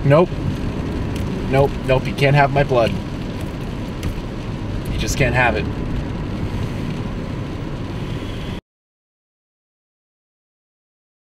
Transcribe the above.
Nope. Nope, nope, you can't have my blood. You just can't have it.